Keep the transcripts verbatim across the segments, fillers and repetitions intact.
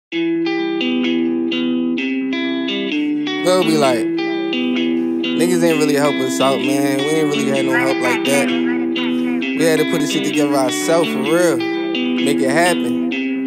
They'll be like, niggas ain't really help us out, man. We ain't really had no help like that. We had to put this shit together ourselves, for real. Make it happen.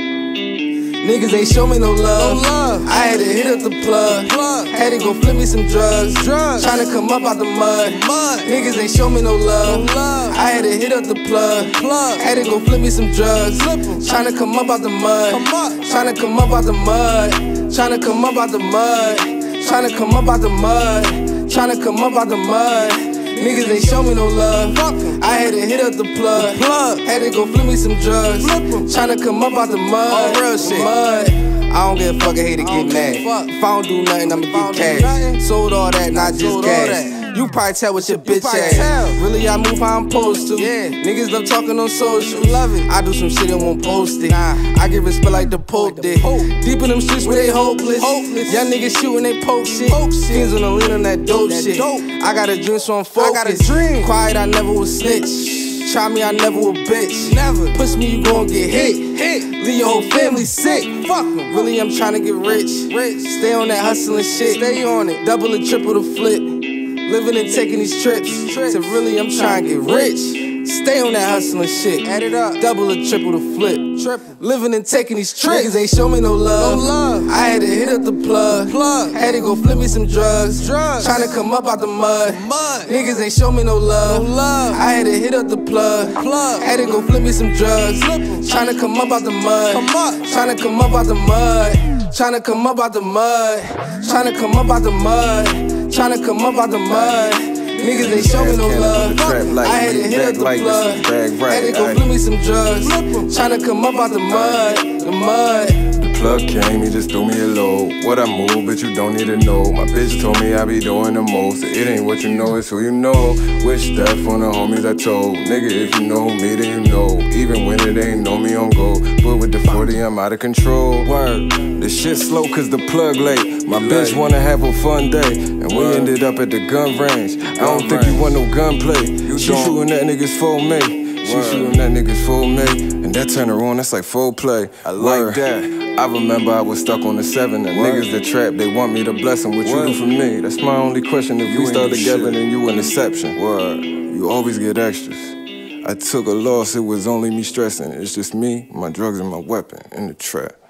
Niggas ain't show me no love. No love. I had to hit up the plug. plug. Had to go flip me some drugs. drugs. Tryna come up out the mud. mud. Niggas ain't show me no love. no love. I had to hit up the plug. plug. Had to go flip me some drugs. Tryna come up out the mud. Come up. Tryna come up out the mud. Tryna come up out the mud. Tryna come up out the mud. Tryna come up out the mud. Niggas ain't show me no love. I had to hit up the plug. plug. Had to go flip me some drugs. Tryna come up out the mud. All real shit. Mud. I don't give a fuck, I hate to get mad. If I don't do nothing, I'ma get cash. Sold all that, not just gas. You probably tell what your bitch ass. Really, I move how I'm supposed to. Yeah. Niggas love talking on social. Love it. I do some shit and won't post it. Nah. I get respect like the Pope did. Deep in them streets where they hopeless. hopeless. Young niggas shooting, they poke shit. Skins on the lean on that dope that shit. Dope. I got a dream, so I'm focused. I got a dream. Quiet, I never was snitch. Try me, I never will bitch. Never. Push me, you gon' get hit. Hit. Leave your whole family sick. Fuck em. Really, I'm tryna get rich. Rich. Stay on that hustling shit. Stay on it. Double and triple the flip. Living and taking these trips. trips. So really, I'm tryna get rich. Stay on that hustling shit. Add it up. Double or triple the flip. Triple. Living and taking these trips. Niggas ain't show me no love. No love. I had to hit up the plug. plug. Had to go flip me some drugs. drugs. Tryna come up out the mud. mud. Niggas ain't show me no love. No love. I had to hit up the plug. plug. Had to go flip me some drugs. Tryna come up out the mud. Come up. Tryna come up out the mud. Tryna come up out the mud. Tryna come up out the mud. Tryna come up out the mud. Niggas ain't show me no love. I had to hit up the plug. Had to go flip me some drugs. Tryna come up out the mud. The mud. The plug came, he just threw me a load. What I move, but you don't need to know. My bitch told me I be doing the most. It ain't what you know, it's who you know. Wish death on the homies I told. Nigga, if you know me, then you know. Even when it ain't know me on go. But with the forty, I'm out of control. Word. The shit slow cause the plug late. My bitch wanna have a fun day. And we ended up at the gun range. I don't think you want no gunplay. She shooting that niggas full mate. She shooting that niggas full mate. And that turn her on, that's like full play. I like that. I remember I was stuck on the seven. And niggas that trap, they want me to bless them. What you do for me? That's my only question. If we start together, then you an exception. Word. You always get extras. I took a loss, it was only me stressing. It's just me, my drugs, and my weapon in the trap.